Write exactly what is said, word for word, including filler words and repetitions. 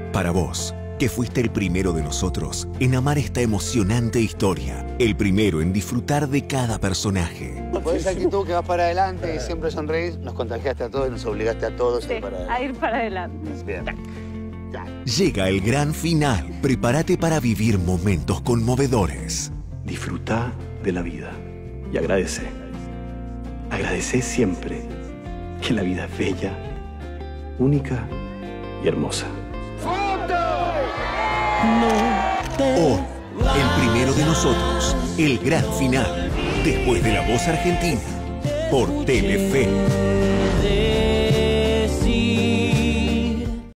Para vos, que fuiste el primero de nosotros en amar esta emocionante historia, el primero en disfrutar de cada personaje. Por esa actitud que vas para adelante y siempre sonreís, nos contagiaste a todos y nos obligaste a todos Sí, a ir para adelante. a ir para adelante. Bien. Llega el gran final. Prepárate para vivir momentos conmovedores. Disfruta de la vida y agradece. Agradece siempre que la vida es bella, única y hermosa. Hoy, el primero de nosotros, el gran final, después de La Voz Argentina, por Telefe.